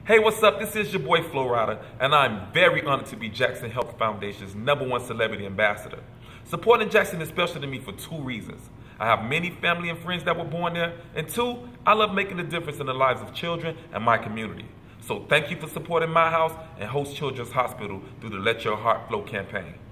Hey, what's up? This is your boy Flo Rida, and I'm very honored to be Jackson Health Foundation's #1 celebrity ambassador. Supporting Jackson is special to me for two reasons. I have many family and friends that were born there, and two, I love making a difference in the lives of children and my community. So thank you for supporting my house and Host Children's Hospital through the Let Your Heart Flow campaign.